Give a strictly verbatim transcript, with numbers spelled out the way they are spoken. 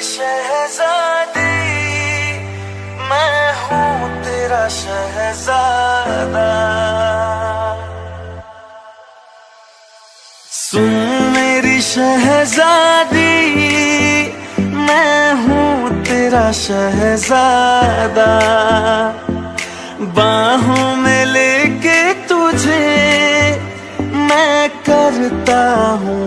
शहजादी, मैं हूँ तेरा शहजादा। सुन मेरी शहजादी, मैं हूँ तेरा शहजादा। बाहों में लेके तुझे मैं करता हूँ